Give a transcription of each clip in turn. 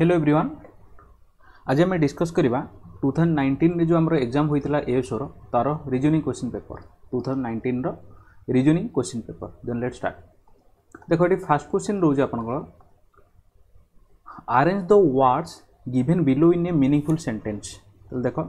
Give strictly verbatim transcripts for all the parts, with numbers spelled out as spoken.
Hello everyone, आज आम discuss करवा टू थाउजेंड नाइंटीन रे जो आमर एग्जाम होता एएसओ तार reasoning question paper two thousand nineteen रो reasoning question paper. Then let start. देखो ये फास्ट क्वेश्चन रोज आपनकर arrange the words given below in a meaningful sentence. तो देखो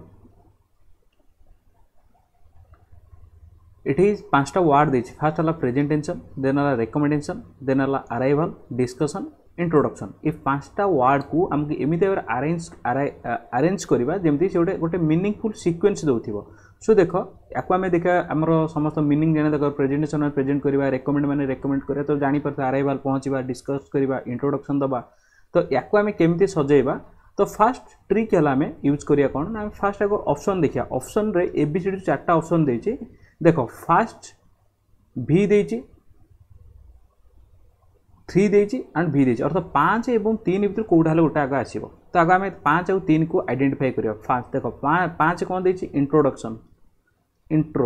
ये पांचटा वर्ड देछि। फास्ट है प्रेजेंट टेंशन, देन है रिकमेंडेशन, देन है अराइवल, डिस्कशन, इंट्रोडक्शन। ये पांचटा वर्ड को आमको एमती अरेंज अरेंज करवा जमी से गोटे गोटे मीनिंगफुल सीक्वेंस दौथिबो। सो देखो याको आम देखा आमर समस्त मीनिंग जाने देख प्रेजेंटेशन प्रेजेंट करवा, रेकमेंड मैंने रेकमेंड करा तो जानी पारे अराइवल पहुँचा, डिस्कस करवा, इंट्रोडक्शन दबा। तो याको आम केमती सजेबा। तो फास्ट ट्रिक है आम यूज करिया कौन ना फास्ट आगे ऑप्शन देखिया। ऑप्शन रे एबीसीडी चार्टा ऑप्शन देछि। देखो फास्ट भी देछि, थ्री देछि एंड भी देछि, अर्थात पाँच एवं तीन भर कौटा हेल्ले गोटे आगे आसो। तो आगे आम पाँच और तीन को आइडेंटिफाई करिया। फास्ट देखो पाँच कौन देछि इंट्रोडक्शन इंट्रो,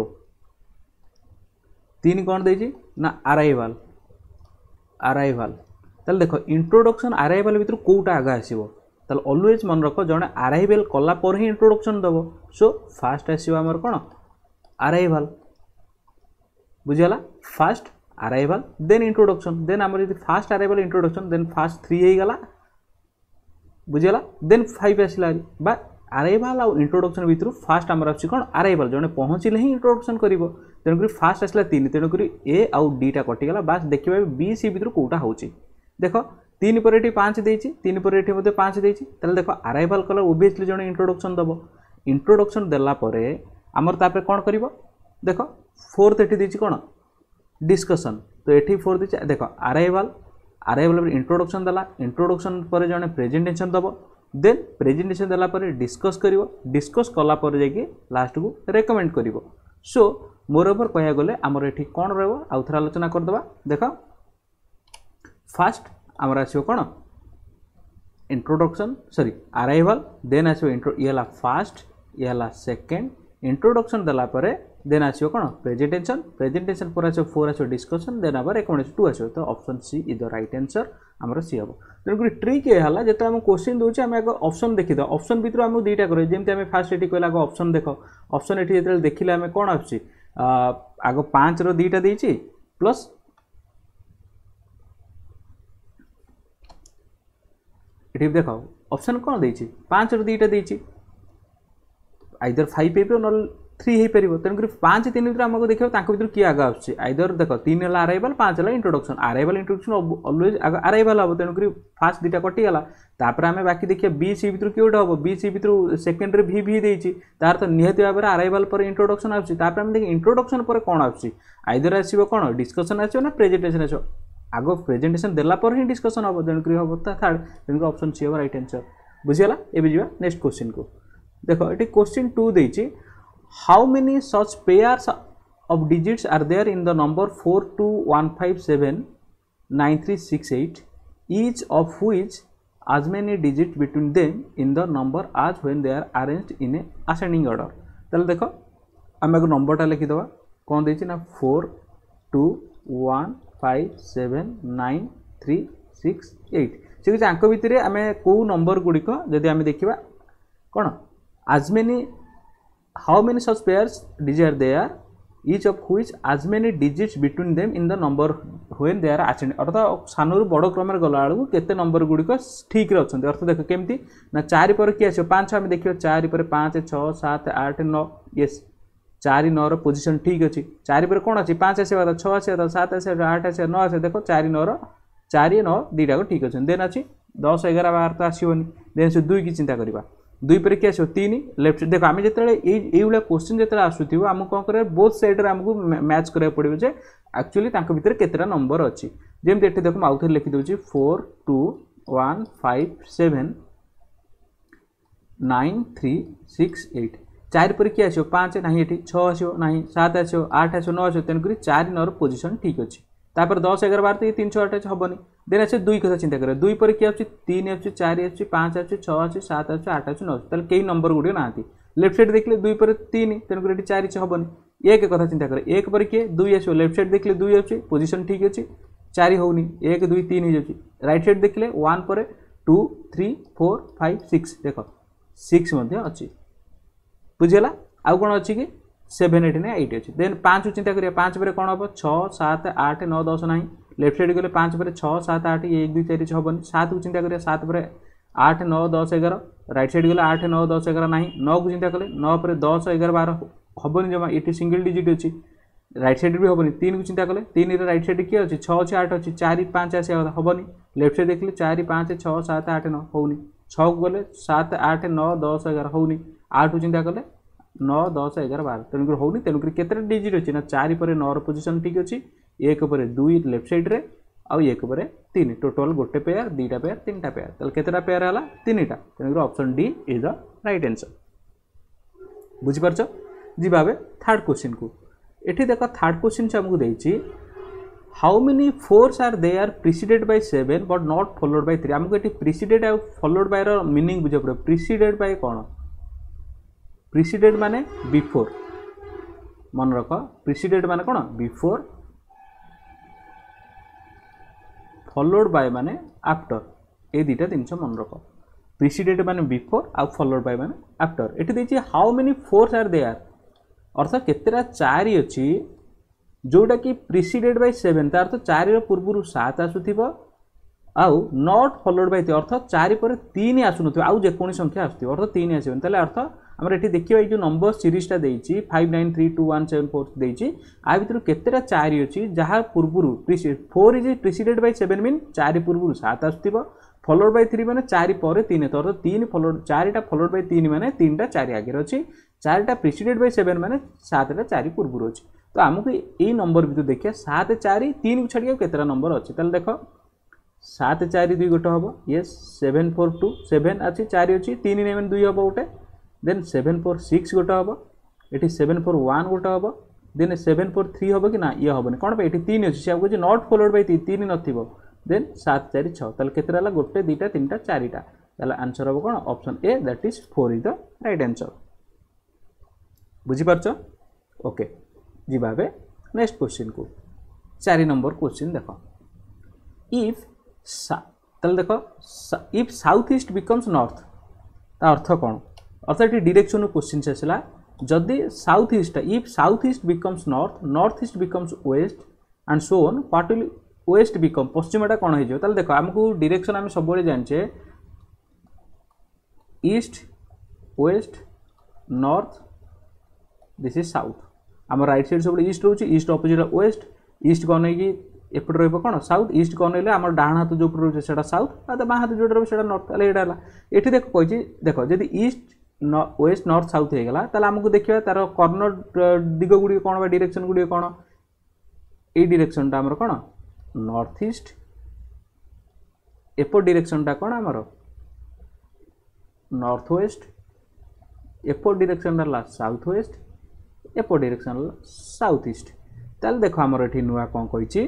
तीन कौन देछि ना अराइवल अराइवल। ताले देखो इंट्रोडक्शन अराइवल भर कौटा आगे आसो। ताले ऑलवेज मन रख जड़े अराइवल कला पर ही इंट्रोडक्शन दबो। सो फास्ट आसो आमर कौन अराइवल, बुझीगला। First arrival then introduction, then आम first arrival introduction then first three हो गला, बुझीगला। देन फाइव आसला बा अराइवल आउ इंट्रोडक्शन भितर फास्ट आमर आछि कोन अराइवल, जड़े पहुँचले ही इंट्रोडक्शन करिवो। तेणुक फास्ट आसला तीन, तेणुक ए आउ डीटा कटिगला। बास देखिए बी सी भितर कौटा होची। देखो तीन पर ये पाँच देछि, तीन पर ये मते पाँच देछि। ताले देखो अराइवल कलर ओबियसली जड़े इंट्रोडक्शन दबो। इंट्रोडक्शन देला परे आमर तापर कौन करिवो। देखो फोर्थ एटी देछि कोन डिस्कशन। तो एटी फोर देछि। देखो अराइवल अराइवल इंट्रोडक्शन देला, इंट्रोडक्शन पर जड़े प्रेजेंटेशन दबो, देन प्रेजेंटेशन देला पर डिस्कस करिवो, डिस्कस कला पर जाके लास्ट को रेकमेंड करिवो। सो मोर ओवर कहिया गले आमर एटी कोन रहबो आउ थरा आलोचना कर दबा। देखो फास्ट आमर आसीबो कोन इंट्रोडक्शन सॉरी अराइवल, देन आसीबो इंट्रो ये हला फास्ट, ये हला सेकंड। इंट्रोडक्शन देला परे देन आसियो कोन प्रेजेंटेशन, प्रेजेंटेशन पर आसियो फोर आसियो डिस्कशन, देन आबर रिकमेंडेशन टू आसियो। तो option C is the right answer हमर सी हबो। तेणुक ट्रिक ये हला जेते हम क्वेश्चन दोचे हम आगे ऑप्शन देखि द। ऑप्शन भितर हम दुईटा करे जेमते हम फास्ट एटी कहला आगे ऑप्शन देखो। ऑप्शन एटी जेते देखिले हम कोन आछि आगो पाँच रो दुईटा देछि प्लस एटी देखो ऑप्शन कोन देछि पाँच रो दुईटा देछि, आइदर फाइव हो न थ्री हो पार। तेणुक पाँच तीन भर आमको देखिए भर किए आगे आसुच्छे। आइदर देख तीन है अराइवल, पाँच है इंट्रोडक्शन। अराइवल इंट्रोडक्शन ऑलवेज आगे अराइवल हम। तेणुक फास्ट दुटा कटिगला। तापर आम बाकी देखिए बी सी भर किए हम, बी सी भर सेकेंडरी भी भी देछि तार तो निहत भाव में अराइवल पर इंट्रोडक्शन आसुच्छे। तापर आम देखिए इंट्रोडक्शन पर कौन आसुच्छे आइदर आसो कौन डिस्कशन आसो ना प्रेजेंटेशन आसो। आगो प्रेजेंटेशन देला पर ही डिस्कशन हम। तेणुक हम थर्ड, तेणुक ऑप्शन सी हम राइट आंसर, बुझीगला। एबे जीवा नेक्स्ट क्वेश्चन को। देखो ये क्वेश्चन टू देछि how many such pairs of digits are there in the number four two one five seven nine three six eight each of which as many digits between them in the number as when they are arranged in a ascending order। ताले देखो आम आगे नंबरटा लिखिदबा कौन देछि ना four two one five seven nine three six eight. से किसी आंक भितर आम कौ नंबर गुड़िक जदि आम देखा कौन as many how many such pairs digits are there each of which as many digits between them in the number when they are ascending। अर्थात सानू बड़ क्रम गला बेलू केते नंबर गुड़िक ठीक रे अच्छे। अर्थ देख केमती ना चारि पर किए आसो पाँच आम देखिए चारि पर पाँच छः सात आठ नौ येस चारि नौ पोजिशन ठीक अच्छी। चारि पर कौन अच्छी पाँच आसा छः आसा सात आसा आठ आसा नौ आसा। देखो चारि नौ चारि नौ दुईटा ठीक अच्छे। देन अच्छी दस एगार बार तो आसोनी। देन से दुई की चिंता करवा, दुई पर किए आसो तीन लेफ्ट। देखो आम जो ये क्वेश्चन जो आसूँ आमको कौन कर बोथ साइड आमको मैच करा पड़ो जे एक्चुअली भितर केतेटा नंबर अच्छी। जमी ये देखो आउ थे लिखिदे four two one five seven nine three six eight. चार पर किए आसो पाँच ना ये छः आसो ना सात आसो आठ आसो नौ आसो। तेणुक चार नौ पोजिशन ठीक अच्छी। तापर दस एगार बार तो ये तीन छः आठ हेनी। देन अच्छे दुई कथा चिंता करें दुई पर किए तीन आस चार आस पाँच आस छः आस सात आस आठ आस नौ। ताले कई नंबर गुड़े ना लेफ्ट साइड देखिए दुई पर तीन, तेणुक ये चार हेनी। एक कथा चिंता करें एक पर किए दुई आस लेफ्ट साइड देखिए दुई अच्छी पोजिशन ठीक अच्छी चार होनी एक दुई तीन हो जाए। राइट साइड देखिए वन पर two three four five six देख सिक्स अच्छी बुझीगला आउ कौन अच्छी कि सेवेन एट ना एट अच्छी देन पाँच चिंता करिए पाँच पर कौन हम छः सात आठ नौ दस ना लेफ्ट साइड गले पाँच पर छः सात आठ ये एक दुई चार छः हेनी सात को चिंता करिए सात पर आठ नौ दस एगार राइट साइड गले आठ नौ दस एगार ना नौ को चिंता कले नौ पर दस एगार बारह हेनी जमा ये सिंगल डिजिट अच्छी राइट साइड भी हेनी तीन को चिंता कले तीन राइट साइड किए अच्छी छः अच्छी आठ अच्छी चार पाँच आसा हेनी लेफ्ट साइड देखिए चार पाँच छः सात आठ नौ होनी छः को गले सात आठ नौ दस एगार होनी आठ को चिंता कले नौ दस एगार बारह तेणुक होनी तेणुक केते डिजिट अच्छी ना चार पर नौ पोजिशन ठीक अच्छी एक पर दुई लेफ्ट साइड रे आउ एक पर तीन टोटल गोटे पेयर दीटा पेयर तीन टा पेयर ताले केतेटा पेयर है तीन टा तेणुक option D is the right answer बुझी पारछ जी भाबे थर्ड क्वेश्चन को एठी देखो थर्ड क्वेश्चन से हमको देछि how many fours are there are preceded by seven but not followed by three हमको एठी प्रिसीडेड आ फॉलोड बाय रो मीनिंग बुझे पड़ो प्रिसीडेड बाय कोन प्रिसीडेड माने बिफोर मन रख प्रिसीडेड माने कोन बिफोर फॉलोड बाय माने आफ्टर ए दुटा जिनस मन रख प्रिसीडेड माने बिफोर आ फॉलोड बाय माने आफ्टर एठी देछि how many fours are there are अर्थात केतेटा चारि अछि जोटा कि प्रिसीडेड बाय सेवन तार तो चारि पूर्व सात आसुथिबो आउ नॉट फॉलोड बाय अर्थात चारि पर तीन आसुनथिबो आउ जेकोनी संख्या आसुथिबो अर्थात तीन आसीबो ताले अर्थ हमर एठी देखिबा जो नंबर सीरीजटा देइछि five nine three two one seven four देइछि आ भितर केतेटा चारि अछि जहा पूर्व four is preceded by seven mean चारि पूर्व सात आसुथिबो फॉलोड बाय थ्री माने चारि पर तीन तो अर्थात तीन फॉलोड चारिटा फॉलोड बाय तीन माने तीनटा चारि आगे अछि चारिटा प्रिसीडेड बाय सेवन माने सातटा चारि पूर्व अछि तो आमको ये नंबर भी देखिए सात चारि तीन को छाड़िया केतरा नंबर अच्छे ताल देख सात चारि दुई गोटे हम ये सेवेन फोर टू सेवेन अच्छी चारि अच्छी तीन नाइन दुई हम गोटे देन सेवेन फोर सिक्स गोटे हम ये सेवेन फोर वन गोटे हम देन सेवेन फोर थ्री हम कि ना ये हेनी कौन ये तीन अच्छी से कहे नॉट फॉलोड बाय तीन नथिबो देन सात चारि छः ताल केतरा गोटे दुईटा तीन टा चारिटा ताल आंसर हम कौन option A that is four is the right answer बुझीपार ओके जी भावे नेक्स्ट क्वेश्चन को चार नंबर क्वेश्चन देख इफ तल देख if south east becomes north ता अर्थ कौन अर्थात ये डायरेक्शन क्वेश्चन से आसला जदि south east if south east becomes north north east becomes west and so on what will west become पश्चिमटा कौन हो ताल देख आमको डायरेक्शन आम सब जाने east west north this is south आम राइट साइड सब ईस्ट रोचे ईस्ट अपोजिट वेस्ट ईस्ट को नहीं एपटे रही कौन साउथ ईस्ट को नहीं आम डाण हाथ जो रोचे से साउथ आ बाँ हाथ जो रहा नॉर्थ यहाँ ये देख कही देख जब ईस्ट वेस्ट नॉर्थ साउथ हो गला ताल आमको देखा तार कर्नर दिग गुड़ी कौन डायरेक्शन गुड़ी कौन ये डायरेक्शन आमर कौन नॉर्थ ईस्ट एपट डायरेक्शन कौन आमर नॉर्थ वेस्ट एपट डायरेक्शन साउथ वेस्ट एपट डायरेक्शन साउथ ईस्ट ताल देख आमर ये नुआ कौन कही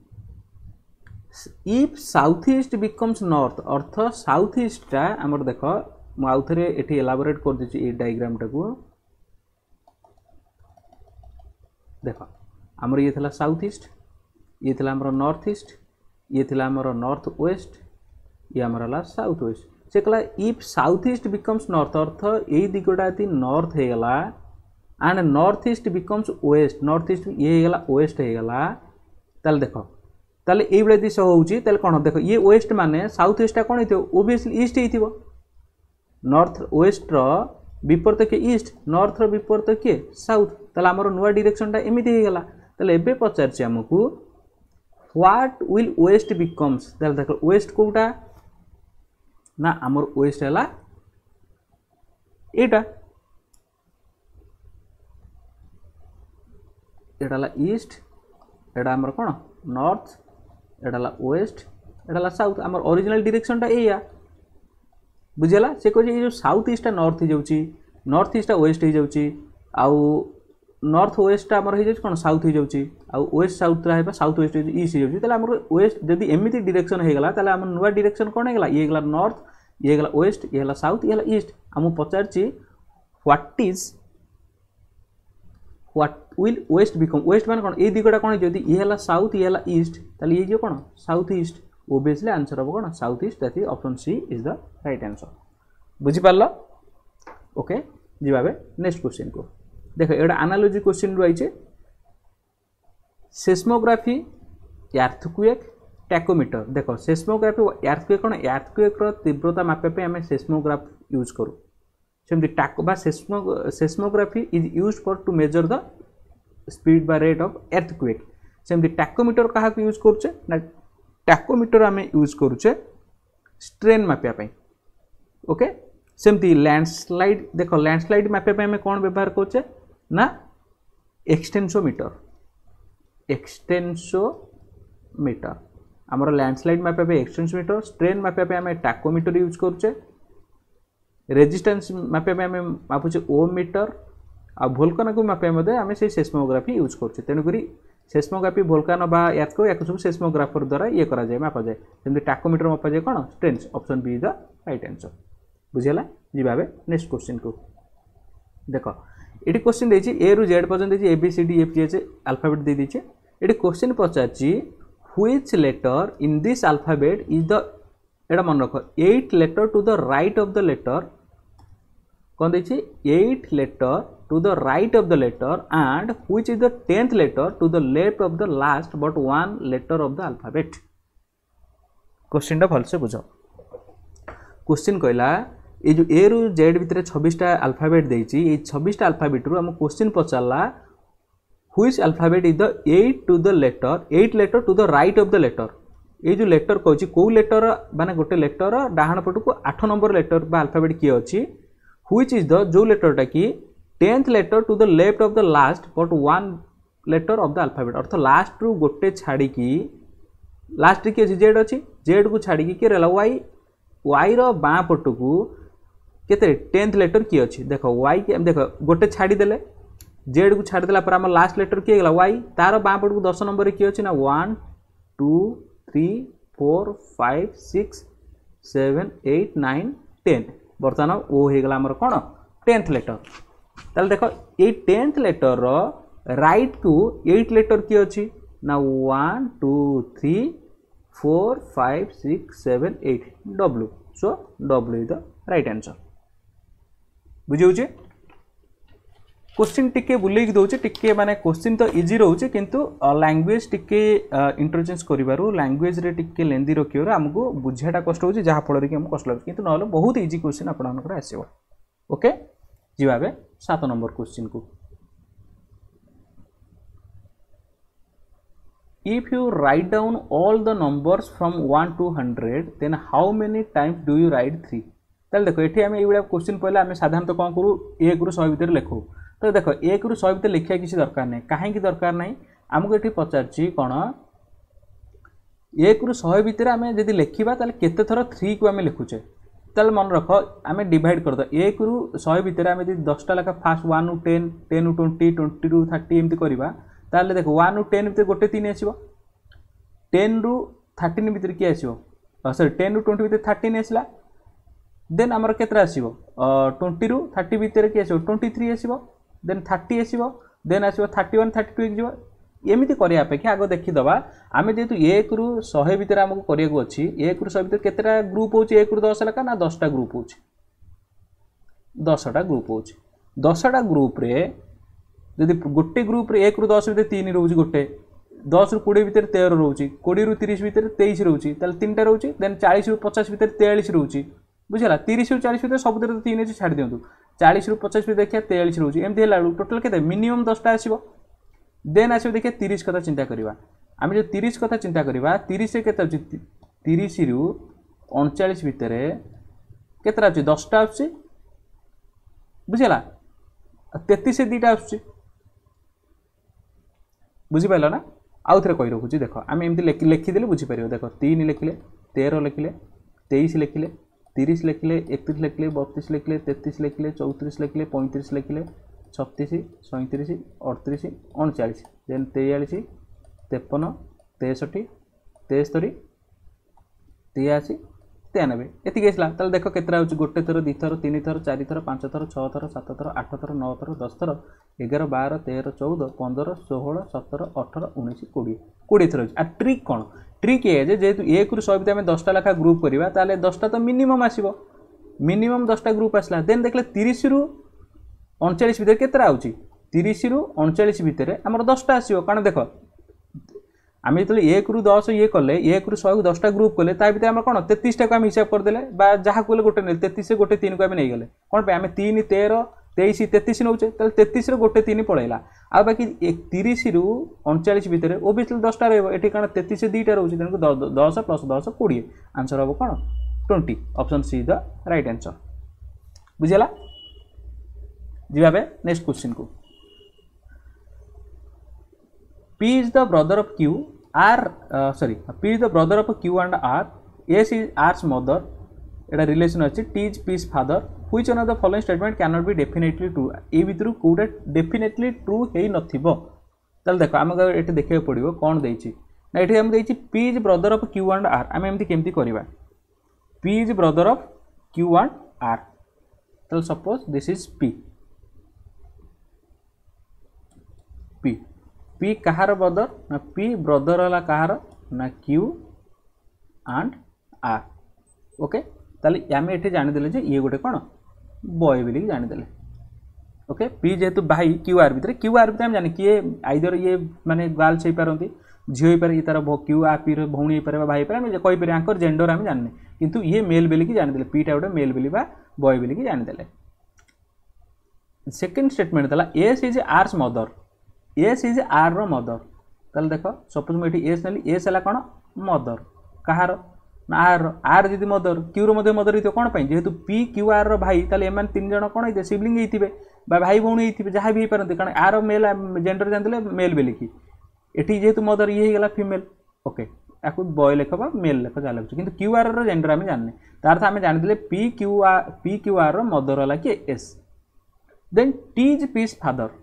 if south east becomes north अर्थ साउथ ईस्टा आमर देख मुझे ये एलाबोरेट कर दीजिए ये डायग्राम टाको देख आमर ये थला साउथ ईस्ट ये थला आमर नॉर्थ ईस्ट ये थला आमर नॉर्थ वेस्ट ये आमर हला साउथ वेस्ट से कहला if south east becomes north अर्थ ये दिगटा यदि नॉर्थ हो गला and north east becomes west north east ये गला वेस्ट हो गला ताल देख ताल ये दिश होउची ताल कौन देख ये वेस्ट माने साउथ ईस्टा कौन हो ओबियसली ईस्ट हो नॉर्थ वेस्ट रो विपरीत किए ईस्ट नॉर्थ रो विपरीत किए साउथ ताल आमर नुआ डायरेक्शनटा एमती हो गला ताल एबे पचारछि हमकु व्हाट विल वेस्ट बिकम्स ताल देख वेस्ट कोटा ना आमर वेस्ट है एटा एटा ईस्ट एटा आमर कौन नॉर्थ एटा वेस्ट एटा साउथ आमर ओरिजिनल डायरेक्शनटा एया बुझेला से कहे जो साउथ ईस्टा नॉर्थ हो जाउची नॉर्थ ईस्टा वेस्ट हो जाउची आउ नॉर्थ वेस्टा आमर हो जाउची कोन साउथ हो जाउची आउ वेस्ट साउथ रहा साउथ वेस्ट ईस्ट हो जाउची ताले आमर वेस्ट जदी एमिति डायरेक्शन हो गला ताले आमर नुवा डायरेक्शन कोन हो गला ये गला नॉर्थ ये गला वेस्ट ये गला साउथ ये गला ईस्ट आमु पचारची what is what will west become west मान कौन ये दिगटा कौन जदि ये है साउथ ये है ईस्ट ताले ये जो कौन साउथ ईस्ट ओबियसली आंसर हम कौन south east that is option C is the right answer बुझी पारलो ओके जीवाबे नेक्स्ट क्वेश्चन को देख एटा एनालॉजी क्वेश्चन रही सेस्मोग्राफी अर्थक्वेक टैकोमीटर देख सेस्मोग्राफी अर्थक्वेक कौन अर्थक्वेक तीव्रता मापा आम सेस्मोग्राफ यूज करूँ सेमती टाको बा सेस्मो seismography is use for to measure the speed बा रेट ऑफ अर्थक्वेक सेमती टैकोमीटर क्या यूज करुचे ना टैकोमीटर आम यूज करुचे स्ट्रेन मापा ओके सेमती लैंडस्लाइड देख लैंडस्लाइड मापा आम कौन व्यवहार करुचे ना एक्सटेंसोमीटर एक्सटेंसोमीटर आमर लैंडस्लाइड मापा एक्सटेंसोमीटर स्ट्रेन मापा आम टैकोमीटर यूज करुचे रेजिस्टेंस मापा आम मापुचे ओम मीटर आ भोल्कान को मापा आम से सेस्मोग्राफी यूज करुचे तेणुक सेस्मोग्राफी भोल्कान बा याको या सब सेस्मोग्राफर द्वारा ये करा जाए मापा जाए जमी टैकोमीटर मापा जाए कौन स्ट्रेंस option B the right answer बुझीगला जी भावे नेक्स्ट क्वेश्चन को देख ये क्वेश्चन देछि ए रु जेड पर्यंत देछि A B C D F G H alphabet दे दीजिए ये क्वेश्चन पचारछि which letter in this alphabet is the एटा मन रख eight letter to the right of the letter कौन देखिए eight letter to the right of the letter and which is the tenth letter to the left of the last but one letter of the alphabet question टा भलसे बुझ question कहला ये जो ए रु Z भितर छब्बीसटा अल्फाबेट देछि ये छब्बीसटा अल्फाबेट रु हम क्वेश्चन पचारला which alphabet is the eight to the letter eight letter to the right of the letter ये जो लेटर कहछि को लेटर माने गोटे लेटर डाहाण पटको आठ नंबर लेटर बा अल्फाबेट किए अछि व्हिच इज द जो लेटरटा कि tenth letter to the left of the last but one letter of the alphabet अर्थ लास्ट रु गोटे छाड़ी की लास्ट की अछि जेड अछि जेड को छाड़ी की के रहला वाई वाई रो बाँ पटको केते टेंथ लेटर की अछि देखो वाई के देखो गोटे छाड़ी देले जेड को छाड़ी देला पर हम लास्ट लेटर की गेला वाई तार बाँ पटको दस नंबर की अछि ना one two three four five six seven eight nine ten बर्तमान ओ हो गला हमर कौन टेंथ लेटर ताल देखो ये टेंथ लेटर रो राइट को एट लेटर की अछि ना one two three four five six seven eight W so W is the right answer बुझे क्वेश्चन टिके बुलेक दौचे टिके माने क्वेश्चन तो इजी रोचे किंतु लैंग्वेज टिके इंटरचेंज करिबारु लैंग्वेज रे टिके लेंदी रखियो हमको बुझाटा कष्ट होची जहा फल रे कि हम कष्ट लाग किंतु नहले बहुत इजी क्वेश्चन आपन मनकर आसीबो ओके जीवाबे सात नंबर क्वेश्चन को if you write down all the numbers from one to one hundred then how many times do you write three ताल देखो एठी हम एइबडा क्वेश्चन पहले हम साधारणतः कोन करू एक रु सौ भीतर लिखू तो देखो एक रु सौ भीतर लिखिया किसी दरकार नहीं कहीं दरकार नहीं आमको ये पचारची कौन एक रु सौ भीतर आम जब लिखा ताले केते थर थ्री को आम लिखुचे ताले मन रख आम डिवाइड कर एक रु सौ भीतर आम जब दसटा लेखा फास्ट वन रु टेन टेन रु ट्वेंटी ट्वेंटी रु थर्टी एमती करवा ताले देखो वन रु टेन भीतर गोटे तीन आसो टेन रु थर्टीन भीतर किए आसो सॉरी टेन रु ट्वेंटी भीतर थर्टीन आसला देन आमर केतरा आसो ट्वेंटी रु थर्टी भीतर किए आसो ट्वेंटी थ्री आसो देन थर्टी आसो देन आसो थर्टी वन थर्टी टू एक एमती करने अपेक्षा आग देखीदबा आम जेहेतु एक रु सौ भीतर आमको करने अच्छी एक रु सौ भीतर केतटा ग्रुप हो एक रु दस लेखा ना दसटा ग्रुप हो दसटा ग्रुप हो दसटा ग्रुप रे जदि गोटे ग्रुप रे एक रु दस भीतर तीन रोचे गोटे दस रु कोड़े भीतर तेरह रोचे कोड़े रु तीस भीतर तेईस रोचे तीन टा रोचे देन चालीस रु पचास भीतर तेयालीस रोचे बुझेगा तीस रु चालीस भीतर सब तीन अच्छे छाड़ दिंतु चालीस रु पचास भीतर देखिए तेयालीस रोचे एमती है टोटाल के मिनिमम दसटा आसो देन आसो देखिए तीस कथा चिंता करवा आम जो तीस कथा चिंता करवा तीस के तीस रु अड़चाश भितर केतटा अच्छे दसटा आसुची बुझेगा तेतीस दुईटा आसुची बुझीपार ना आउ थे कही रखुची देख आम एमती लिखिदेले बुझीपर देख तीन लिखिले तेरह लिखिले तेईस लिखिले तीस लिखिले एकतीस लिखिले बत्तीस लिखिले तेतीस लिखिले चौतीस लिखिले पैंतीस लिखिले छत्तीस सैंतीस अड़तीस अड़चाश देन तेयालीस तेपन तेसठी तेस्तरी तेयासी तेयानबे एति आसला ताल देख केतरा हो गोटे थर दी थर तीन थर चार थर पांच थर छः थर सात थर आठ थर नौ थर दस थर एगार बार तेरह चौदह पंद्रह षोह सतर अठर उन्नीस कोड़े कोड़े थर आ ट्रिक कौन ट्रिक ये जे जेहेतु एक रु सौ भितर आम दसटा लेखा ग्रुप करवा ताले दसटा तो मिनिमम आसो मिनिमम दसटा ग्रुप आसला देन देखले तीस रु अड़चाश भितर केतरा आउची तीस रु अड़चाश भितर आमर दसटा आसो कारण देख आम जो एक रु दस ये कले एक रु सौ दसटा ग्रुप कले भितर आम कौन तेतीस टा आम हिसाब करदे जहाँ कले गोटे नहीं तेतीस गोटे तीन को आम नहीं गले कौन आम तीन तेरह तेईस तेतीस नौचे तेतीस गोटे तीन पलैला आ बाकी तीस रु अड़चाश भितर ओबियसली दसटा रही कारण तेतीस दुईटा रोचे तेणु दस प्लस दस कोड़े आंसर हम कौन twenty option C the right answer बुझीगला जी नेक्स्ट क्वेश्चन को P is the brother of Q R uh, sorry P is the brother of Q and R S is R's mother एटा relation अच्छी T is P's father which one of the following statement cannot be definitely true ए भितर कोटा definitely true है नथिबो ताल देखो आम ये देखा पड़ो कौन देछि ना ये आम देछि P is brother of Q and R आम एमती केमती करवा P is brother of Q and R ताल suppose this is P P P कहार ब्रदर ना P ब्रदर वाला कहार ना Q एंड R ओके ताले आम ये जानीदे जे ये गोटे कौन बॉय बोली जानीदे ओके P जेहेतु भाई Q R भितर Q R भितर जाने किए आइदर ये माने गर्ल्स हो पारती झील हो पारे तार Q R P भौणी हो पारे भाई पारे कही पारे आंकर जेंडर आम जाने किंतु ये मेल बोली जानीदे P टा गोटे मेल बोली बॉय बोली जानीदे सेकेंड स्टेटमेंट था S is R's mother S is R रो मदर ताल देख सपोज मुझे एस नेली एस है कौन मदर कहार ना आर आर जी मदर क्यू रो मदर हो कौन जेहेतु पी क्यू आर रो भाई ताले एम तीन जन कौन होते सिबलिंग होते भाई भौणी होते जहाँ भी हो पारती कारण आर मेल जेंडर जानते मेल बोलिकी एटी जेहेतु मदर ये होगा फिमेल ओके आपको बॉय लेख मेल लेख जहाँ लगे कि क्यू आर रो जेंडर आम जाने तार आम जानी P Q R P Q R रो मदर वाला कि S then T is P's father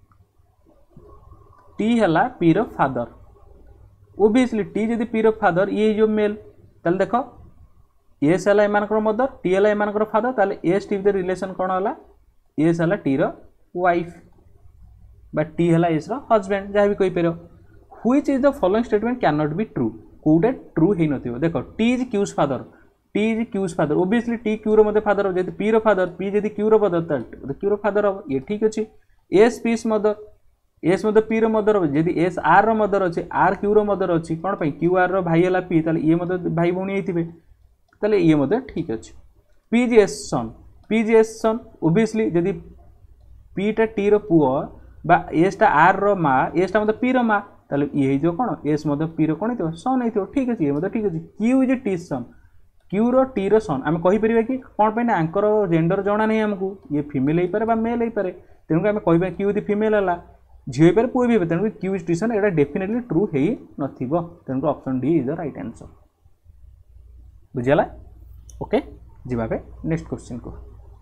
T है पी रो फादर ओबियसली टी जदि पी रो फादर ये जो मेल ताल देख एस है एम मदर टी है एम फादर ताले एस टी भितर रिलेशन कौन है एस है टी रो वाइफ बा टी है एस रो हजबैंड जहाँ भी कहीपर which is the following statement can not be true कौटे ट्रू ही नथिबो देख T is Q's father T is Q's father obviously T Q रो फादर हम पी रो फादर पी जदि क्यू रो मदर क्यू रो फादर हम ये ठीक अच्छे S P's mother S mother P रो मदर हम जदि एस आर रो मदर अच्छे आर क्यू रो मदर अच्छी कौन पर क्यू आर रो भाई है पी ताले ये मदर भाई भौणी होते ताले ये मदर ठीक अच्छे P G S son P G S son obviously जदि पी टा टी रो पुओ बा एस टा आर रो माँ एस टा मतलब पी रो माँ ताले ये हो कौन एस मदर पी रो कौन हो सन हो ठीक अच्छे ये मदर ठीक अच्छे Q is T son Q रो टी रो सन आम कहीपर कि कौन पे ना आंकर जेंडर जना नहीं आमको ये फिमेल हो पारे मेल हो पारे तेणुक आम कह क्यू यदि फिमेल है झी हो पारे पुओ भी हो तेणुक क्यू इज टी सन यहाँ डेफिनेटली ट्रू है नथिबो तेणुक option D is the right answer बुझीगला ओके जीवा पे नेक्स्ट क्वेश्चन को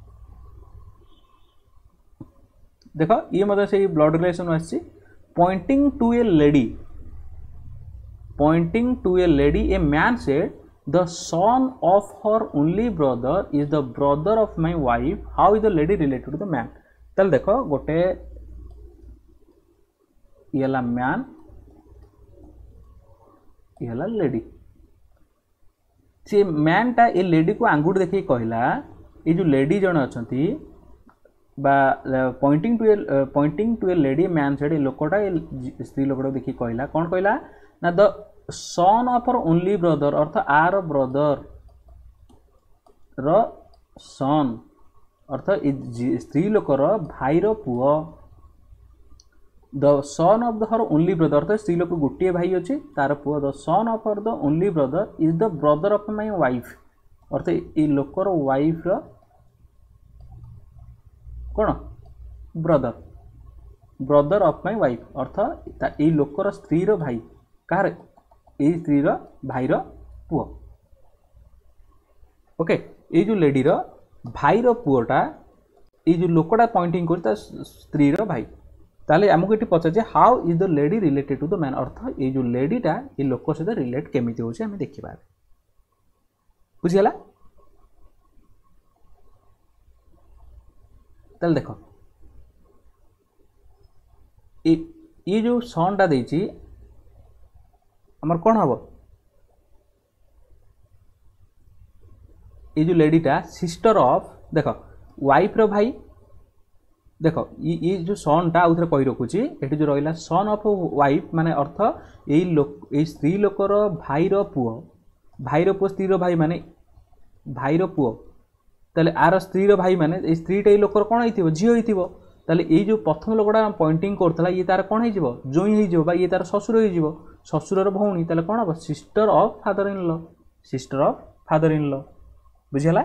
देख ये मतलब से ब्लड रिलेशन आसी pointing to a lady pointing to a lady a man said the son of her only brother is the brother of my wife how is the lady related to the man तल देखो गोटे ये man ये lady से man टा ये lady को आंगुठ देखिए कहला ये जो लेडी जन अच्छा pointing to a pointing to a lady man said ए लोकटा स्त्री लोकटा देखिए कहला कौन कहला ना the son of her only brother अर्थ आर ब्रदर रो सन अर्थ स्त्री लोकर भाई रो पुओ the son of the her only brother अर्थ स्त्री लोक गोटे भाई अच्छे तार पुओ the son of her the only brother is the brother of my wife अर्थ ये लोकर वाइफ रो कौन brother brother of my wife अर्थ ये लोकर स्त्री रो भाई कहार ये स्त्री रो भाई रो पुओ ओके ये जो लेडी रो भाई रो पुओटा ये जो लोकटा पॉइंटिंग कर स्त्री रो भाई ताले आमको ये पचार how is the lady related to the man अर्थ ये जो लेडीटा ये लोक सहित रिलेट केमी होचे आम देखा बुझीगला ताले देख ये जो सनटा देछि हमर कौन हम ये जो लेडीटा सिस्टर ऑफ देख वाइफ रो भाई देख ये जो सनटा आउ थे कही रखुची ये जो रहा सन ऑफ वाइफ माने अर्थ यही लोक ये स्त्री लोकर भाईर पुओ भाईर पुओ स्त्री भाई माने भाईर पुओ ताले आर स्त्री भाई माने स्त्रीटा ये लोकर कौन हो झी हो ताले ये जो प्रथम लोकटा पॉइंटिंग करता ये तार कौन हो जोई हो ये तार ससुर हो ससुरर भौणी ताले कौन हम sister of father in law sister of father in law बुझीगला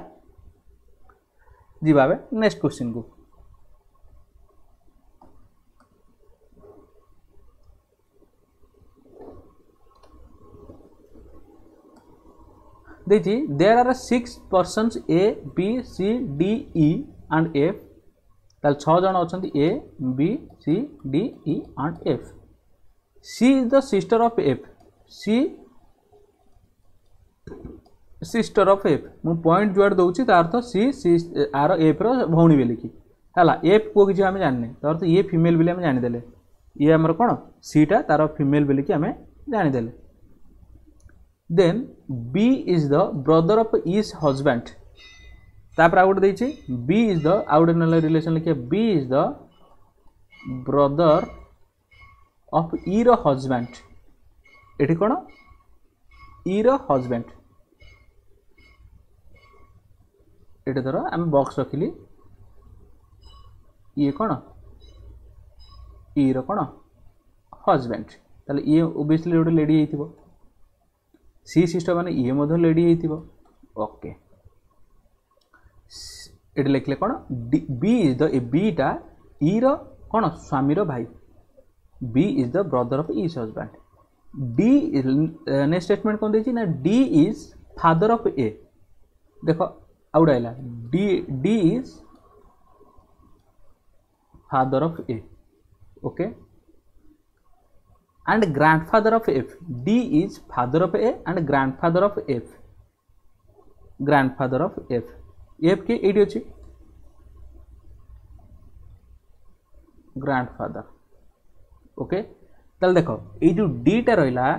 जीवा नेक्स्ट क्वेश्चन को देखिए there are six persons A B C D E and F ताल छह जन अच्छा A B C D E and F C is the sister of F C sister of F मु point जुआड़ दूसरी तार अर्थ सी सी आर एफ रो भौणी बोलिकी है F को किसी आम जाने तार अर्थ ये फीमेल बोली आम जानीदे ये आमर कौन सीटा तार फीमेल बोलिकी आम जानीदे then B is the brother of E's husband तापर आउट देछि बी इज द आउट नले रिलेशन लिखे B is the brother of E रो हजबैंड एठी कोन ई रो हजबैंड एठी धर हम बॉक्स रखिली ये कोन ई रो कोन हजबैंड ताले ये ओबियसली गोटे लेडी हेतिबो सी सिस्टर माने ये मधो लेडी हेतिबो ओके एट लिखले कौन बी इज द बीटा ई रो कौन स्वामी रो भाई B is the brother of E's husband D next statement कौन देछि ना D is father of A देखो आउट आइला D D is father of A okay and grandfather of f d is father of a and grandfather of f grandfather of f f के एडी अछि grandfather okay तल देखो ये जो d टा रहिला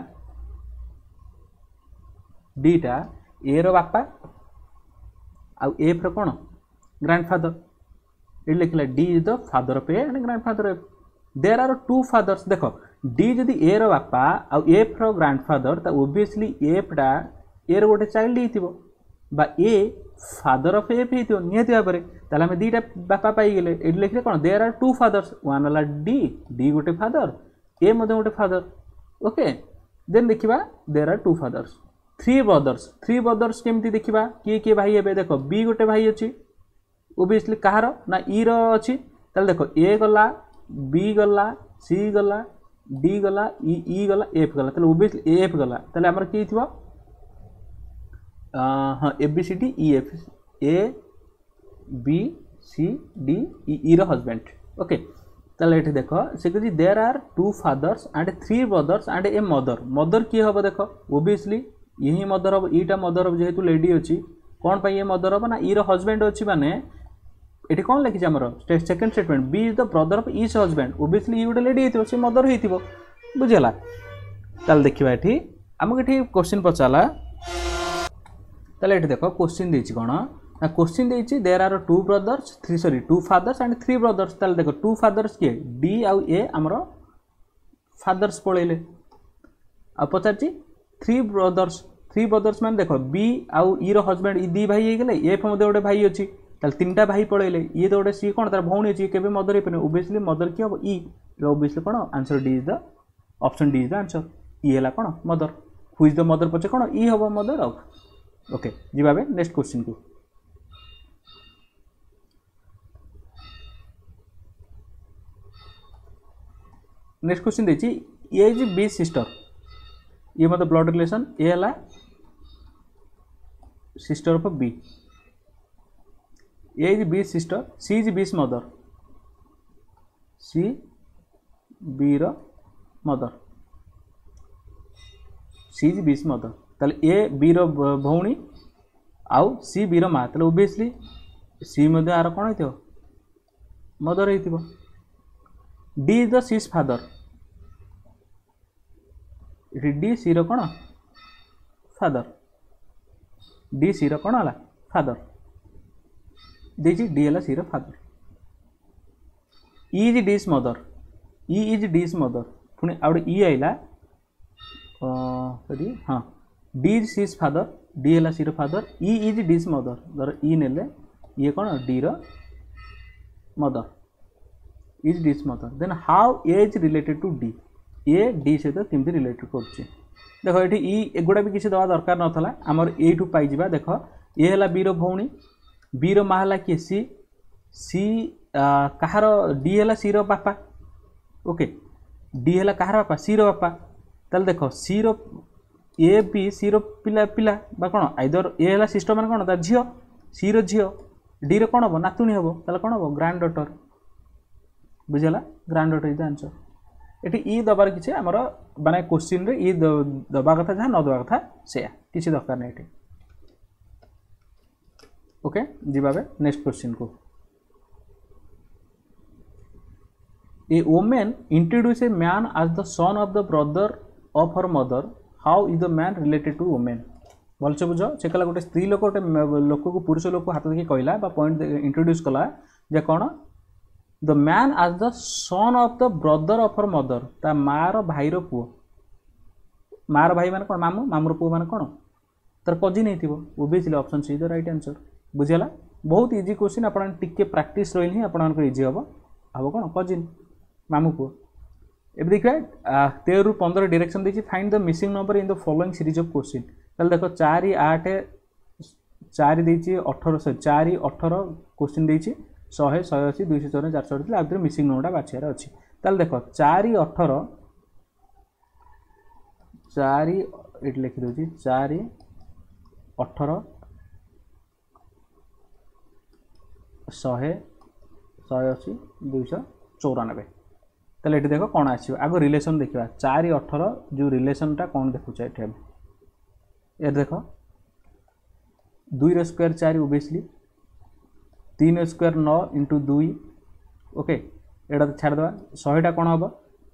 d टा a रो बापा आ f रो कोन ग्रैंडफादर ये लिखला d is the father of a and grandfather of there are two fathers देखो डी जदि ए रो बापा आ एफ रो ग्रैंडफादर ता ओबियसली एफ टा ए रो गोटे चाइल्ड हिथिबो बा ए फादर ऑफ एफ हिथिबो नियति भाबरे ताले हम दीटा बापा पाई गेले एडी लिखले कोन there are two fathers one वाला डी डी गोटे फादर ए मध्ये गोटे फादर ओके देन देखिबा there are two fathers three brothers three brothers केमती देखिबा के के भाई हेबे देखो बी गोटे भाई अछि ओबियसली कहार ना ई रो अछि ताले देखो ए गला बी गला सी गला डी गला ई ई गला एफ गला ताले ओबियसली एफ गला ताले हमर की थिबो हां A B C D E F A B C D E E रो हस्बैंड ओके ताले एठी देखो से कहजी there are two fathers and three brothers and a mother mother की हबो देखो ओबियसली यही मदर हबो ईटा मदर हबो जेहेतु लेडी अछि कोन पई ये मदर हबो ना ई रो हस्बैंड अछि माने एटी कौन लिखी आमर second statement B is the brother of E's husband obviously गोटे लेडी हेतिबो से मदर हेतिबो बुझिला ताल देखिबा एठी हमके एठी क्वेश्चन पचाला ताले एठी देखो क्वेश्चन देछि कोन ना क्वेश्चन देछि there are two brothers three sorry two fathers and three brothers ताले देखो टू फादर्स के डी आउ ए आमर फादर्स पळेले आ पचाछि थ्री ब्रदर्स थ्री ब्रदर्स माने देखो बी आउ ई रो हस्बैंड ई दी भाई हे गेले एफ मध्ये गोटे भाई अछि ताल तीनटा भाई पळेले ये तो गोटे सी कोन तार भौणी अछि केबे मदर हे पने ओबियसली मदर की हो ई ओबियसली कोन answer D is the option D is the answer E हला कोन mother who is the mother पछे कोन ई हबो मदर ऑफ ओके जिबाबे नेक्स्ट क्वेश्चन को नेक्स्ट क्वेश्चन देछि ए इज बी सिस्टर ये मतलब ब्लड रिलेशन ए हला sister of B A is B's sister, C is B's mother, C B रो mother, C is B's mother. ताले A B रो भौणी आउ C B रो माँ ताले ओबियसली C मध्ये आर कौन हेतिबो मदर हेतिबो D is the C's father इठी D C रो कौन फादर D C रो कौन हला फादर देछि डी है C father E is D's mother E is D's mother पुणी आउट ई आइला सॉरी हाँ D is C's father D है C father E is D's mother धर ई नेले ये कौन डी रो mother is D's mother then how A is related to D A D सहित केमती रिलेटेड कर देख ये ई एगुड़ा भी किसी दवा दरकार नाला आमर एठू पाई देख ए है बी रौणी बी रा है किए सी सी कहार डी है सी बापा ओके डी है कहार बापा सी बापा ताल देख सी रो ए बी सी रो पिला पिला बा कौन आइदर ए है सिस्टर मान कौन तार झील सी रो झील डी रो कौन हम नातुणी हम ताल कौन हम ग्रांड डॉटर बुझेगा granddaughter is the answer ये ई दबार किसी आमर माने क्वेश्चन रे ई दबा कथा जहाँ न दबा कथा से किसी दरकार नहीं ये ओके जीवाबे नेक्स्ट क्वेश्चन को a women introduce a man as the son of the brother of her mother how is the man related to woman भलसे बुझ से कहला गोटे स्त्री लोक गोटे लोक को पुरुष लोक हाथ देखिए कहला बा पॉइंट इंट्रोड्यूस कला जे कौन the man as the son of the brother of her mother ता मार भाई रो पुओ मार भाई मान कौन मामू मामूर पुओ मान कौन तार कजिन नहीं obviously option C the right answer बुझेगा बहुत इजी क्वेश्चन आपन टिके प्रैक्टिस रही ही आपन इजी हम हम कौन कजिन मामू पुओ एबे देखिए तेरह रु पंद्रह डायरेक्शन देछि find the missing number in the following series of question ताल देखो चार आठ चार देछि अठारह सौ चार अठारह क्वेश्चन देछि सौ सौ अशी दुई सौ चौरानवे चार सौ अड़तीस आउे मिसिंग नंबरटा बाछियार अच्छी ताल देख चार अठारह चार ये लिखिदे चार अठारह शहे शहे अशी दुई सौ चौरानबे ताले ये देख कौन आसो आग रिलेसन देखा चार अठारह जो रिलेसनटा कौन देखुचे ये देख दुई स्क्वायर चार ओबियसली तीन स्क्वायर नौ इंटू दुई ओके एटा छाड़देवा शहेटा कौन हम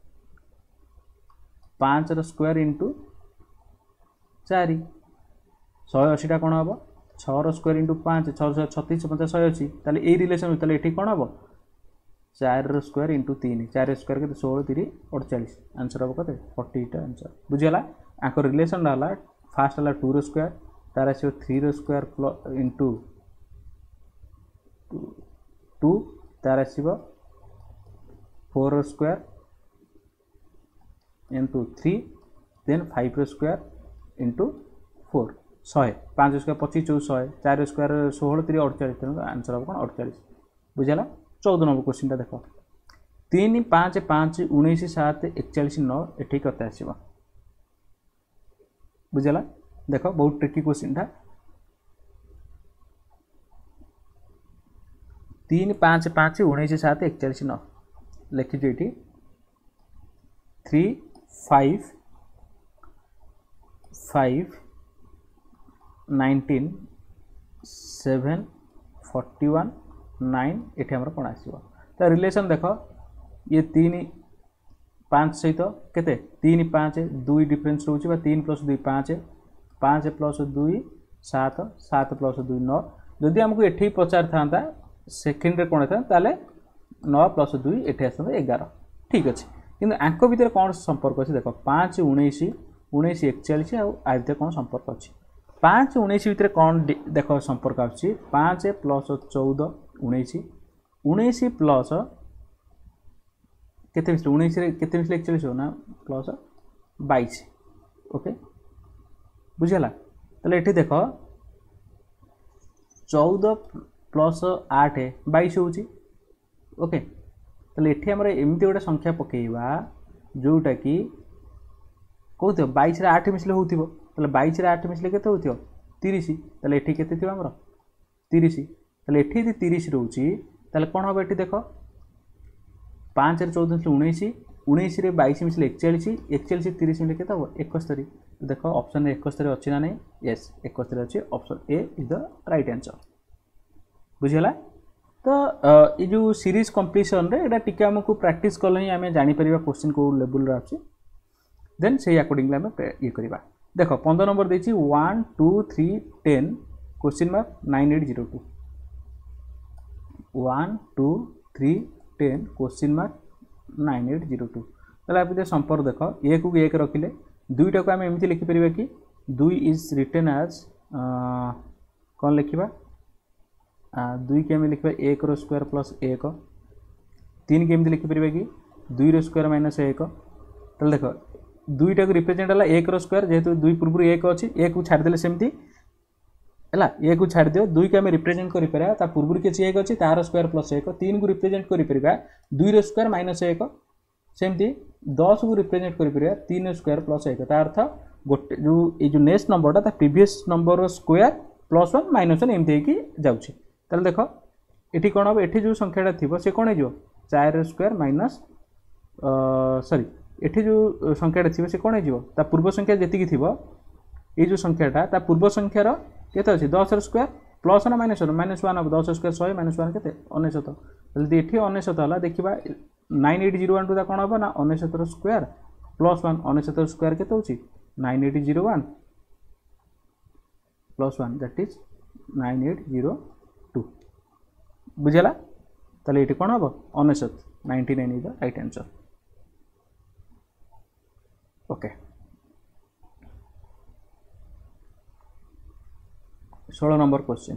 पाँच स्क्वायर इंटू चार शहे अशीटा कौन हम छर स्क्वायर इंटू पाँच छः छत्तीस पचास शहे अच्छी ताले ये रिलेसन ताले ये कौन हम चार स्क्वायर इंटू तीन चार स्क्वायर के षोल तीन अड़चाश आंसर हम कते फोर्टी एट आंसर बुझीगला आंक रिलेसन है फास्ट है टू स्क्वायर तार आस three square plus into two तार आस four square into three then five square into four शहे पाँच स्क्वायर पच्चीस चौदह शहे चार स्क्वायर षोल तीन अड़चाश तेणु आंसर हम कौन अड़चाश बुझेगा चौदह नंबर क्वेश्चन देख तीन पाँच पाँच उन्नीस सात एकचाश नौ ये कत आसो बुझेगा देख बहुत ट्रिकी क्वेश्चन था तीन पाँच पाँच उन्नीस सात एकचाश नौ लिखिज ये three five five nineteen seven forty one nine ये आम कौन आसो तो रिलेसन देख ये तीन पाँच सहित केते तीन पाँच दुई डिफरेन्स रोचे तीन प्लस दुई पाँच पाँच प्लस दुई सात सात प्लस दुई नौ जदि आमको ये पचार था सेकेंड कौन था नौ प्लस दुई ये आस एगार ठीक अच्छे किंतु आंक भितर कौन संपर्क अच्छे देख पाँच उन्नीस उन्नीस एकचाश आ भर कौन संपर्क अच्छी पाँच उन्नीस भितर कौन देख संपर्क आसुच्छी पाँच प्लस चौदह उन्नीस उन्नीस प्लस केते मिसले उन्नीस केते मिसले एकचाश ना प्लस बाईस ओके बुझेगा ताले ये देख चौदह प्लस आठ बाईस हो ओके ताले ये आमर एमती गोटे संख्या पकेवा जोटा कि कौन थो बाईस आठ मिसले हो बाईस आठ मिसले के हो तीस ताले ये केते आमर तीस ताले ये तीस रोचे ताले कौन हम ये देख पाँच चौदह मिसले उन्नीस उन्नीस बाईस मिसले एकचाश एकचाश तीस मिसले के एकस्तरी देख ऑप्शन एकस्तरी अच्छी ना नहीं यस एकस्तरी अच्छी option A is the right answer बुझीगला तो ये जो सीरीज कंप्लीशन रे एटा टिके हमको प्रैक्टिस कले ही आम जापर क्वेश्चन को लेवल अच्छे देन से अकॉर्डिंगली आम ये करवा देख पंद्रह नंबर देछि one two three ten question mark nine eight zero two one two three ten question mark nine eight zero two ताले आप संपर्क देख ए को एक रखिले दुईटा को आम एमती लिखिपर कि दुई इज रिटेन एज कौन लिखा दुई के आम लिखा एक रो स्क्वायर प्लस एक तीन के एमती लिखिपर कि दुई रो स्क्वायर माइनस एक ताले देख दुईटा को रिप्रेजेंट है एक रो स्क्वायर जेहेतु दुई पूर्व एक अच्छी एक को छाड़देले सेमती है ए को छाड़ दियो दुई को आम रिप्रेजेंट कर पूर्व किसी एक अच्छी तार स्क्वायर प्लस एक तीन को रिप्रेजेंट कर दुई रो स्क्वायर माइनस एक सेमती दस को रिप्रेजेंट कर तीन स्क्वायर प्लस एक अर्थ गोटे जो ये जो नेक्स्ट नंबरटा previous number square plus one minus one एमती जाऊँगी ताले देख ये कौन हम ये जो संख्याटा थी से कौन हो चार स्क्वायर माइनस सॉरी ये जो संख्याटा थी से कौन हो पूर्व संख्या जी थी ये जो संख्याटा पूर्व संख्यार केते अच्छी दस square plus one minus one minus one हम दस स्क्वायर शहे माइनस वन के अनेशत ये अनेशत है देखा nine eight zero one two कौन हम ना अनेशतर स्क्वायर प्लस वन अनेशतर स्क्वायर के होची nine eight zero one plus one that is nine eight zero two बुझेगा ताले ये कौन हम अनेशत ninety nine is the right answer okay सोलह नंबर क्वेश्चन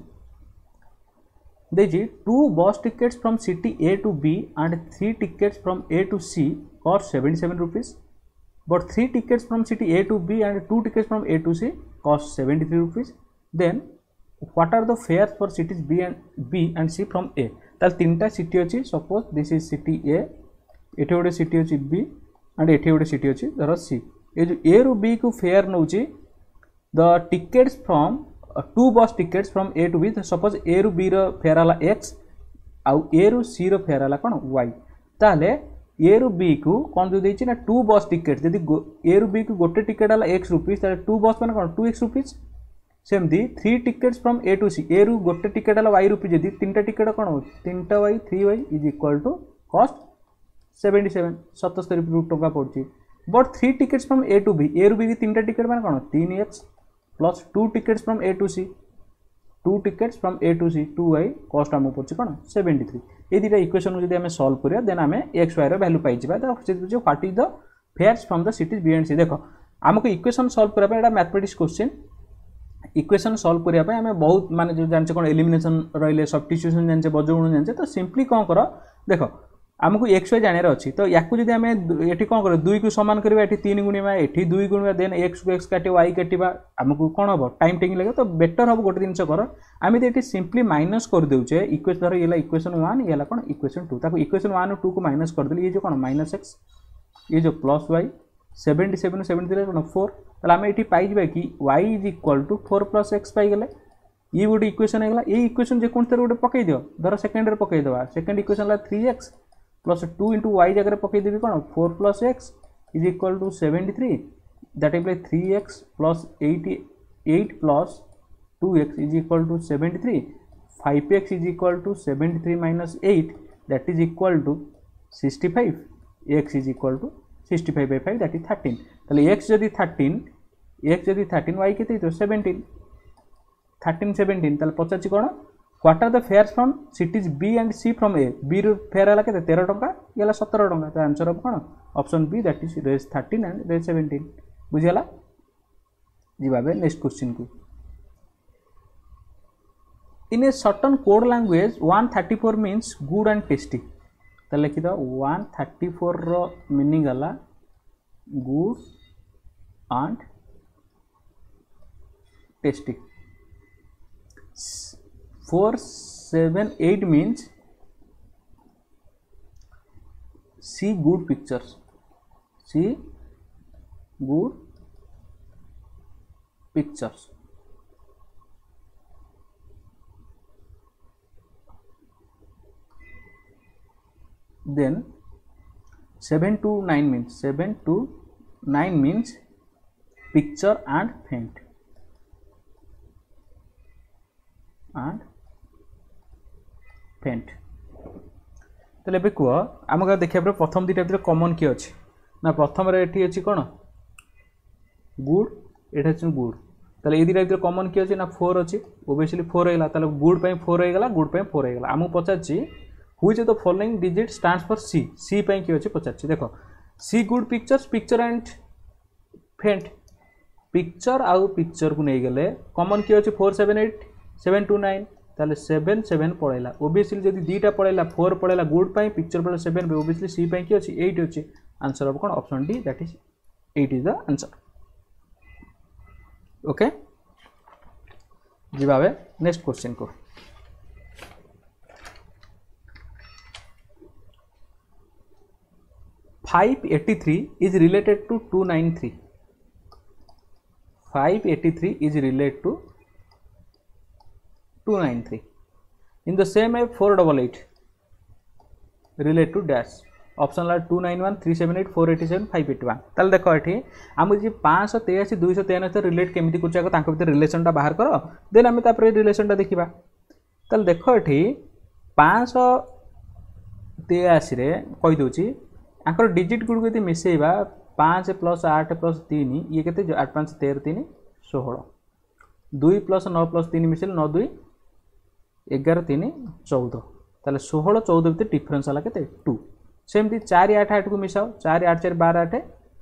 देखिए two bus tickets from city A to B and three tickets from A to C cost seventy seven rupees but three tickets from city A to B and two tickets from A to C cost seventy three rupees then what are the fares for cities B and B and C from A ताल तीन टा city अच्छी suppose this is city A एठी गोटे city अच्छी B and एठी गोटे city अच्छी धर सी ये जो ए रु बी को फेयर नौ the tickets from two bus tickets from A to B suppose A रु बी रो फेयर है एक्स आउ ए रु सी रो फेयर है कौन वाई ताले ए रु बी को कौन जो देछि ना टू बस टिकेट जदि ए रु बी को गोटे टिकेट है एक्स रुपीज ताले टू बस मैंने कौन टू एक्स रुपीज सेमती three tickets from A to C A रु गोटे टिकेट है वाई रुपीज जदि तीन टा टिकेट कौन हो तीन टा Y three Y is equal to cost seventy seven सतस्तरी टका पड़ी but three tickets from A to B A रु बी तीन टा टिकेट मैंने कौन तीन X plus two tickets from A to C two tickets from A to C two Y cost आम पड़े कौन सेवेंटी थ्री ये दुटा इक्वेशन को जब सॉल्व करिया देन आम एक्स वाई वैल्यू पाई what is the fares from the cities B and C देख आमको इक्वेशन सॉल्व करने मैथमेटिक्स क्वेश्चन इक्वेशन सॉल्व करने आम बहुत माने जो जानचे कौन एलिमिनेशन रही सब्स्टिट्यूशन जानचे बजगुण जानचे तो सिंपली कौन कर देख आमको एक्स वाई जानार अच्छी तो या जब आम ये कौन कर दुई को सामान करवा ये तीन गुणा ये दुई गुणा देन एक्स को एक्स काटे वाई काटा आमको कौन हम टाइम टेकिंग लगे तो बेटर हम गोटे जिन कर आम ये सिंपली माइनस कर देचे इक्वेशन धर ये इक्वेशन वन ये कौन इक्वेशन टू ताको इक्वेशन वन और टू को माइनस कर देली ये जो कौन माइनस एक्स ये जो plus Y seventy seven seventy three कौन फोर ताला आम ये पाइबा कि Y is equal to four plus X पाईगले ये गोटे इक्वेशन होगा ये इक्वेशन जेकोसी गोटे पकई दियो धर सेकेंड पकईदेवा सेकेंड इक्वेशन है three X plus two into Y जगह पकईदेवी कौन four plus X is equal to seventy three that imply three X plus eighty eight plus two X is equal to seventy three five X is equal to seventy three minus eight that is equal to sixty five X is equal to sixty five by five that is thirteen ताले X जदि thirteen X जदि thirteen Y के seventeen thirteen seventeen ताले पचार कौन what are the fares from cities B and C from A B रू fare है के तेरह टका ये सतर टका तो आंसर ऑफ कौन option B that is Rs thirteen and Rs seventeen बुझीगला जीवा नेक्स्ट क्वेश्चन को in a certain code language one thirty four means good and tasty तो लिखि दो वन थर्टी फोर रो मीनिंग गला good and tasty four seven eight means see good pictures see good pictures then seven to nine means seven to nine means picture and paint and paint तो कह आम देखा प्रथम दुटा भर कमन किए अच्छे ना प्रथम ये अच्छी कौन गुड ये गुड ताले ए दुटा भीतर कॉमन किए अछि ना फोर अछि ओबियसली फोर होइला ताले गुड पे फोर होइगला गुड पे फोर होइगला हमु पचाछि which of the following digit stands for C C पे कि अछि पचाछि देखो C good pictures picture and paint picture आउ पिक्चर को नहीं गले कॉमन किए अछि four seven eight seven two nine ताले सेवन सेवन पळैला ओबियसली जदी दुटा पळैला फोर पळैला गुड पे पिक्चर पळैला सेवन पे ओबियसली सी पे कि अछि एट अछि आंसर ऑफ कोन option D that is eight is the answer okay जिबावे नेक्स्ट क्वेश्चन को five eighty three is related to two nine three five eighty three is related to two nine three in the same way four eight eight relate to dash option ला two nine one three seven eight four eighty seven five eighty one ताले देखो एठी हम जी पाँच सौ तेयासी दुई सौ तेयानबे relate केमिति कुछ आको तांको भीतर रिलेशन टा बाहर करो देन हम तापर रिलेशन टा देखिबा ताले देखो एठी पाँच सौ तेयासी रे कहि दोची आंकर डिजिट गुड को मिसेइबा पाँच प्लस आठ प्लस तीन ये केते आठ पाँच तेरह तीन सोलह दुई प्लस नौ प्लस तीन मिसेल नौ दुई एगार तीन चौदह ताले सोलह चौदह भीतर डिफरेंस हला केते टू सेमती चार आठ आठ को मिसाओ चार आठ चार बारह आठ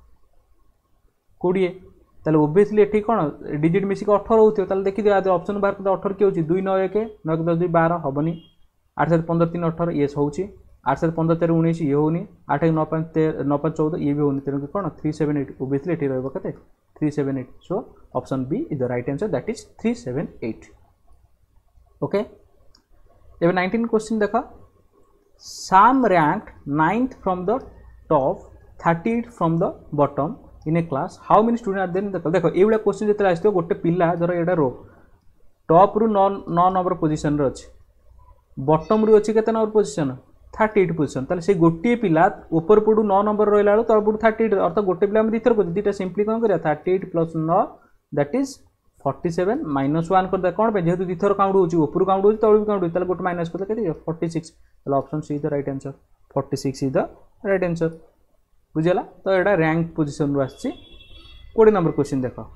कोड़े ताले ओबियसली एठी कोन डिजिट मिसिक अठारह होथियो ताले देखि दियो ऑप्शन बाहर कर अठारह के होची दुई नौ एक नौ एक दस दुई बारह हबनी आठ सात पंद्रह तीन अठारह ये होची आठ सात पंद्रह चार उन्नीस ये होनी आठ एक नौ पाँच नौ पाँच चौदह ये भी होनी तेणु कौन थ्री सेवन एट ओबियसली एठी रहबो कते three seven eight so option B is the right answer that is three seven eight okay एबे नाइनटीन क्वेश्चन देखा Sam ranked ninth from the top, thirty-eight from the bottom in a class. How many students are there in the class? देखो ये question जितने आसतो गोटे पिला धर एटा रो top रु नौ नौ नंबर पोजीशन रे अछि बॉटम रु अछि केते number position thirty eight position ताले से गोटे पिला ऊपर पडू नौ नंबर रोइला लो तळ पडू थर्टी एट अर्थ गोटे पिला हम दिथर को दिटा सिंपली कोन करिया थर्टी एट प्लस नौ that is forty seven minus one कर दे कोन पे जेहेतु दिथर काउंट होची ऊपर काउंट होची तळ भी काउंट होची ताले गोटे माइनस कर केते फोर्टी सिक्स ताले option C is the right answer forty six is the right answer बुझला तो एटा रैंक पोजीशन रु आछि कोडी नंबर क्वेश्चन देखो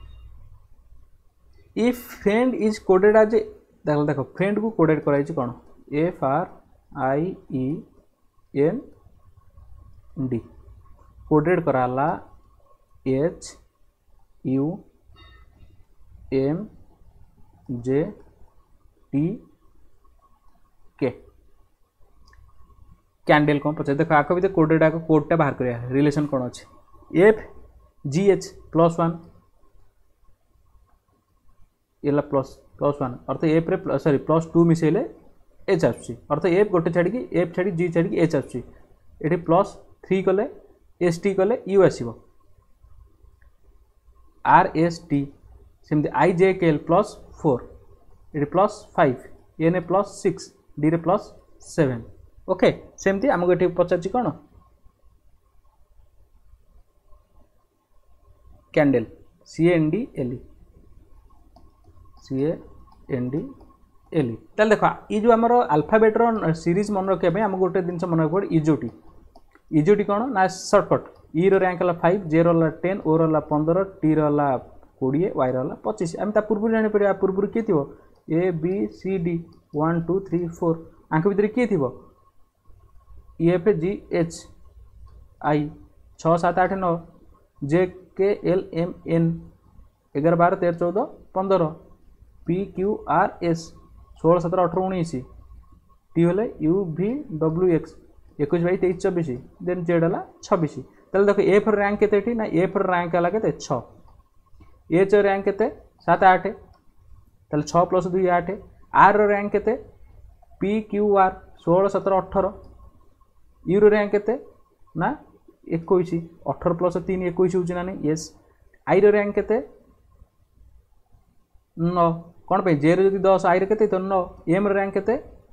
if friend is coded as देखो देखो फ्रेंड को कोडेड कराई छि कोन F R I E N D coded कराला H U M J T K candle कौन पचे देखो आको भी कोडेड आको कोडटा बाहर करिया रिलेशन कौन अच्छे F G H plus one ये प्लस प्लस वन अर्थ एफ रे सॉरी प्लस टू मिसेले एच आसुची अर्थ एफ गोटे छाड़ी एफ छाड़ी जी छाड़ी एच आसुची एठी प्लस थ्री कले एस टी कले यू आसीबो आर एस टी सेमती I J K L plus four एठी plus five N A plus six D रे प्लस सेवन ओके सेमती आमको एठी पचारछि कोन candle C N D L E C A N D L E ताल देखो ये जो आमर अल्फाबेट रो सीरीज मन रखिया पे हमको गोटे दिन मन रख इजोटी इजोटी कौन ना सर्टकट ई रो रैंक है फाइव जे रो टेन ओ रो पंद्रह टी रो कोड़े वाई रो पच्चीस आम ता पूर्व जानी पड़े पूर्व किए थी A B C D one two three four आंख भितर किए थी एफ जी एच आई छः सात आठ नौ जे के एल एम एन एगार बार तेरह चौदह पंद्रह पी क्यू आर एस षोल सतर अठर उन्नीस टी होले यू भी डब्ल्यू एक्स इक्कीस बाई तेईस चौबीस देन जेड है छब्बीस तेल देखो एफ रैंक के ना एफ रैंक है के छ एच रैंक के सात आठ तेल छ प्लस दुई आठ आर रैंक के पी क्यू आर षोल सतर अठर यू रैंक के ना इक्कीस अठर प्लस तीन इक्कीस हो नहीं यस आई रैंक के नौ कौन पे जे रो दस आई के तो नौ एम रैंक के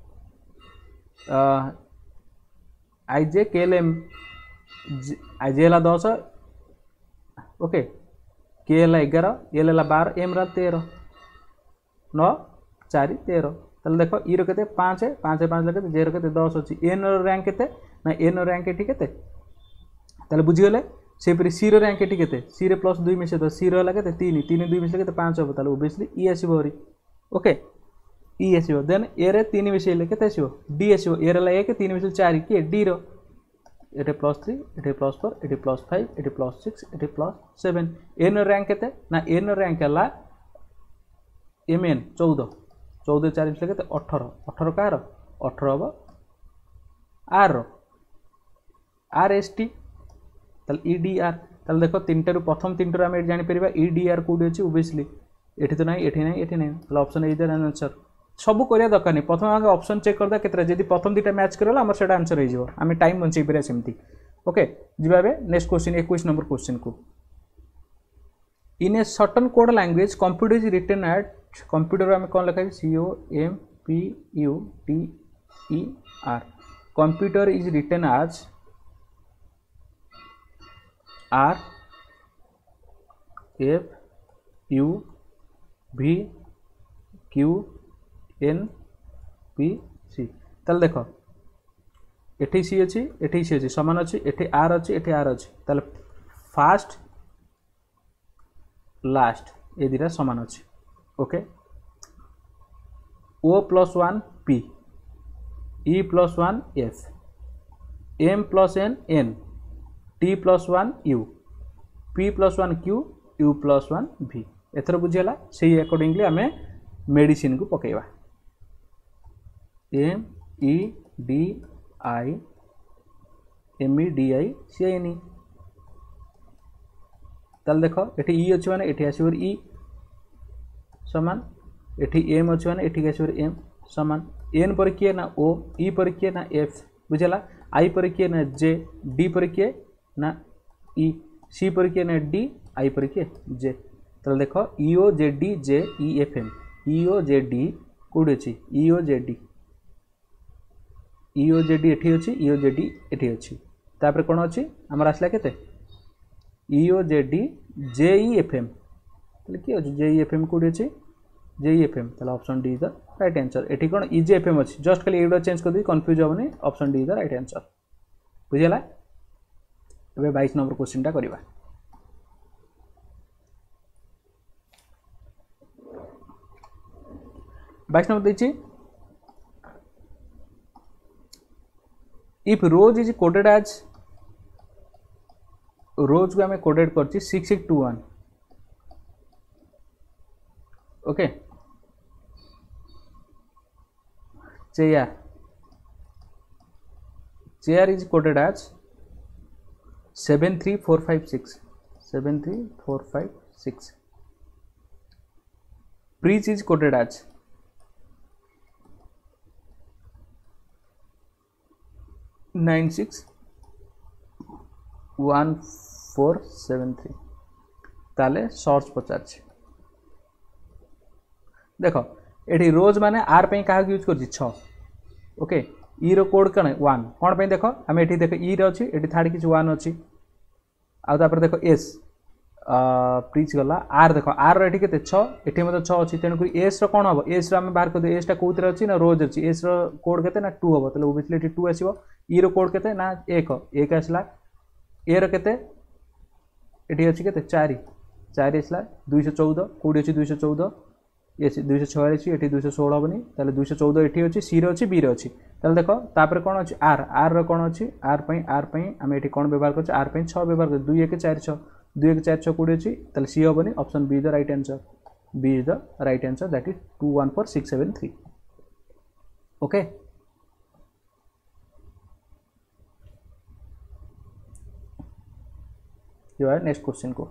आई जे के एल एम आई जे है दस ओके के एल एगार एल है बार एम रा तेरह नौ चार तेरह ताले देखो ई रो पाँच पाँच पाँच लगे जे रो दस अच्छी एन रैंक के ना एन रैंक एटी के ताले बुझीगले सेपरी सी रैंक एटी केते सी रे प्लस दुई मिसे तो सी रहा केते तीन तीन दुई मिसे केते पाँच हम ताले ओबियसली ई आसीबो हरी ओके ई आसीबो देन ए रे तीन मिसेले केते आसीबो डी आसीबो ए रे ला एक तीन मिसे चार के डी रो एटे प्लस थ्री एटे प्लस फोर एटे प्लस फाइव एटे प्लस सिक्स एटे प्लस सेवन एन रैंक केते ना एन रैंक हला एम एन चौदह चौदह चार मिसे केते अठारह अठारह कार अठारह हम आर आर एस टी ताल ई डी आर ताल देखो तीन टारू प्रथम तीन टारू आम जानि परिबा ई डी आर कोडी अछि ओबियसली एठी तो नाही एठी नाही एठी नाही ताल ऑप्शन ए इज आंसर सब करिया दरकार नहीं प्रथम आगे ऑप्शन चेक करदा केतरा जदी प्रथम दुटा मैच करला हमर सेटा आंसर हो जिवो आमे टाइम बंचै परिया सेमती ओके जिबा बे नेक्स्ट क्वेश्चन इक्कीस नंबर क्वेश्चन को in a certain code language computer is written at computer आमे कोन लिखा C O M P U T E R computer is written as R F U V Q N P C ताल देख एठी सी अच्छी एठी सी अच्छी समान अच्छी एठी आर अच्छी एठी आर अच्छी ताल फास्ट लास्ट ये दुटा समान अच्छी okay O plus one P E plus one F M plus N N T plus one U P plus one Q U plus one V एथर बुझीगला से अकॉर्डिंगली आम मेडिसिन को पकेवा M E D I M E D I C N E ताल देख eighty ई अच्छे मैंने एटी आसवर ई समान एटी एम अच्छे मैंने एटी आसवर एम समान एन पर किए ना ओ ई पर किए ना एफ बुझेगा आई पर किए ना जे डी पर किए ना ई सी पर किए ना डी आई पर किए जे ताल देख E O J D J E F M E O J D कौट अच्छी E O J D E O J D एठी अच्छी ई ओ जे डी एठी अच्छी तापर कौन अच्छी आमर आसला केते E O J D J E F M ताले कि अच्छी जे ई एफ एम कौट अच्छी जे ई एफ एम ताले option D is the right answer एठी कौन ई जे एफ एम अच्छी जस्ट खाली एडा चेंज कर दी कंफ्यूज होबनी option D is the right answer बुझिला एबे बाईस नंबर क्वेश्चन टा करबा बाईस नंबर देछि if rose is coded as rose को आम कोडेड कर six eight two one okay chair chair is coded as seven three four five six seven three four five six bridge is coded as nine six one four seven three ताले search पचार देख ये रोज माने are पे क्या use कर छ okay E रो कोड कौन वन कौन पे देख आम ये देख ई रे अच्छी ये थार्ड किसी वन अच्छी आपर देख एस प्रिच गला आर देख आर रे के छठी मतलब छ अच्छी तेणुक एस रो कौन हम एस रो आम बाहर कर एस टा कौन अच्छी ना रोज अच्छी एस रो कोड के ना टू हम तो ओबियसली ये टू आसो ई रो कोड के ना एक एक आसला ए रो के ये अच्छी के चार चार आसला दुईश चौदह कौटी अच्छी दुईश चौदह ये दुईश छयासी ये दुईश षोल हेनी ताले दुईश चौदह ये अच्छी सी रे अच्छी बी रे अच्छी ताले देख तापर कौन अच्छी आर आर रो कौन अच्छी आर पई आर पई आम ये कौन व्यवहार कर आर पई छः व्यवहार कर दुई एक चार छः दुई एक चार छः कौटी अच्छी ताले सी हेनी option B is the right answer B is the right answer that is two one four six seven three okay जो है नेक्स्ट क्वेश्चन को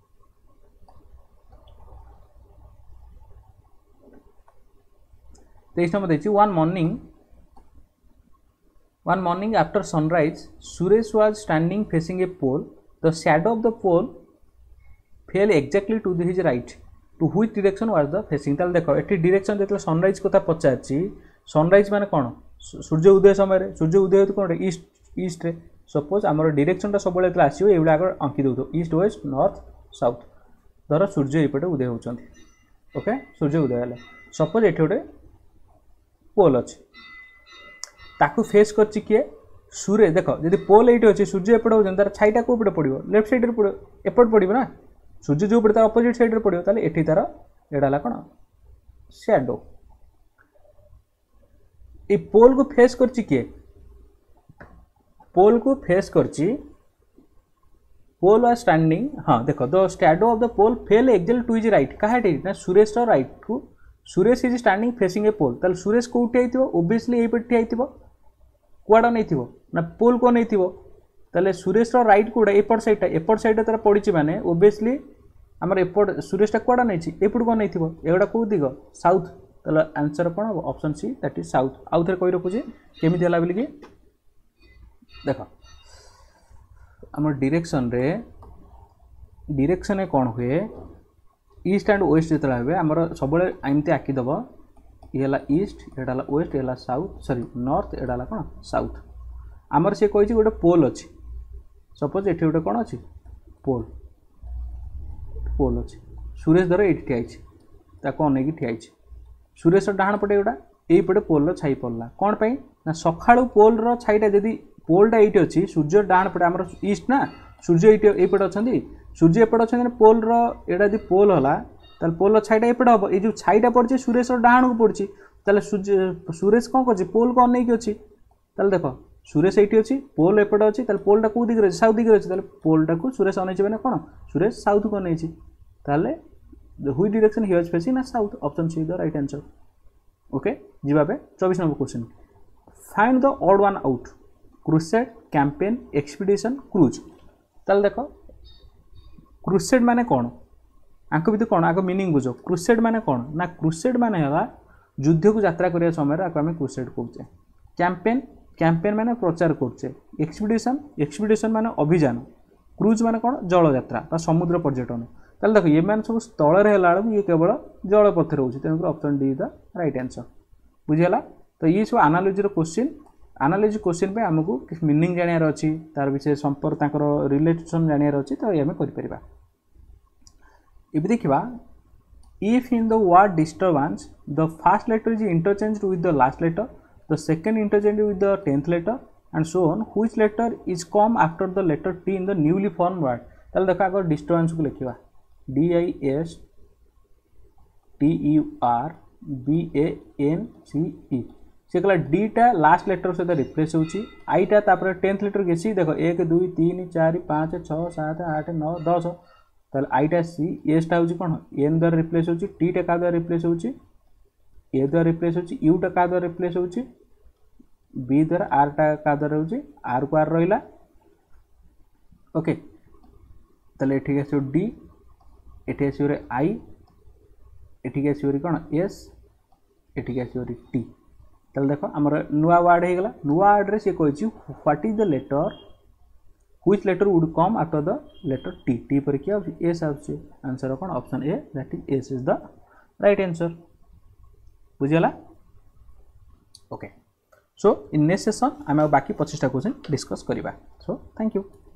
तेईस नंबर देखिए one morning one morning after sunrise Suresh was standing facing a pole the shadow of the pole fell exactly to the his right to which direction was the facing ताल देखो eighty direction जेतले sunrise कथा पचारछि sunrise माने कोन सूर्य उदय समय सूर्य उदय तो कोन east east रे सपोज आमर डायरेक्शन आसो ये आगे अंकी दौ ईस्ट वेस्ट नॉर्थ साउथ धर सूर्य ये उदय होती ओके सूर्य उदय है सपोज ये गोटे पोल अच्छी ताकू फेस कर किए सूर्य देख जब पोल ये अच्छे सूर्य एपटे हो तार छाईटा कौ पटे पड़ो लेफ्ट साइड पड़ो एपट पड़ो ना सूर्य जो पड़े तार अपोजिट साइड पड़ो ताले एठी तार एडा कौन शैडो ये पोल को फेस करची किए पोल को फेस करची पोल आर स्टैंडिंग हाँ देख the shadow of the pole fell exactly to his right कहाटे ना Suresh right to Suresh is standing facing a pole ताले सुरेश कोठी आइथिबो ओबियसली एई पे ठियाइथिबो कुआडा नैथिबो ना पोल को नैथिबो ताले सुरेश रो राइट कोडा एपट साइड एपट साइड तार पड़िछि माने ओबियसली हमर एपट सुरेश टा कुआडा नैछि एपट को नैथिबो एगडा को दिग साउथ ताले आंसर कोन हो option C that is south आउ थरे कहि रखुछि केमिति हला बोली कि देखो हमर डायरेक्शन रे डायरेक्शन में कौन हुए ईस्ट एंड वेस्ट जो हे आमर सब एमती आँकी दब ये ईस्ट एटा वेस्ट ये साउथ सॉरी नॉर्थ एटा कौन साउथ आमर से कही गोटे पोल अच्छी सपोज ये गोटे कौन अच्छी पोल पोल अच्छी सुरेश धर ये ठिया अनेक ठिया सुरेश डाण पटे गोटा यही पटे पोल छाई पड़ला कौन पाई ना सकाळु पोल छाईटा जदि पोलटा ये अच्छी सूर्य डाण पटे आमर ईस्ट ना सूर्य ये पटे अच्छा सूर्य एपटे अच्छा पोल एटा यदि पोल है ताल पोल छाईटा एपटे हम ये जो छाईटा पड़ी सुरेश डाण को पड़ी ताले सूर्य सुरेश कौन कर पोल को अनेक अच्छी ताल देख सुरेश ये अच्छी पोल एपटे अच्छी ताल पोलटा कौ दिगरे अच्छी साउथ दिगरे अच्छी ताल पोलटा को सुरेश अनेइछि माने कौन सुरेश साउथ को अनेइछि ताले हुई डायरेक्शन ही वाज फेसिंग ना south option C the right answer okay जीवा पे चौबीस number question find the odd one out crusade campaign expedition cruise ताल देखो क्रुसेड माने कौन आंक भी कौन आग मीनिंग बुझ क्रुसेड माने कौन ना क्रुसेड माने है युद्ध को यात्रा करने समय आम क्रुसेड कहे कैंपेन कैंपेन माने प्रचार करचे एक्सपीडिशन एक्सपीडिशन माने अभियान क्रूज माने कौन जल यात्रा समुद्र पर्यटन ताल देख ये मैंने सब स्थल है ये केवल जल पथ रोचे तेणुकर option D the right answer बुझीगला तो ये सब एनालिसिस क्वेश्चन एनालिसिस क्वेश्चन पे आमको मीनिंग जानियार अच्छी तार विषय संपर्क ताकर रिलेशन जानियार अच्छी तो ये आम कर ये देखा if in the word disturbance the first letter is interchanged with the last letter the second interchanged with the tenth letter and so on which letter is come after the letter T in the newly form word ताल देखा अगर disturbance को लिखा D I S T U R B A N C E से कहला D टा last letter सहित replace होची आई टा तापर टेंथ लेटर के सी देखो एक दुई तीन चार पाँच छः सात आठ नौ दस ताल आई टा सी एस टा होची कौन एन द्वारा रिप्लेस होची टी टा का द्वारा रिप्लेस होची ए द्वारा रिप्लेस होची यू टा का द्वारा रिप्लेस होची बी द्वारा आर टा का द्वारा होची आर को आर रहिला ओके ताले एठी आसी डी एठी आसी रे आई एठी आसी रे कौन एस एठी आसी रे टी ताल देखो आमर नुआ वर्ड हो गला नुआ वर्ड रे से कहि what is the letter which letter would come after the letter T T पर क्या एस आउछ आंसर कौन option A that is S is the right answer बुझियला okay so in next session आम बाकी पच्चीस टा क्वेश्चन डिस्कस करबा सो थैंक यू।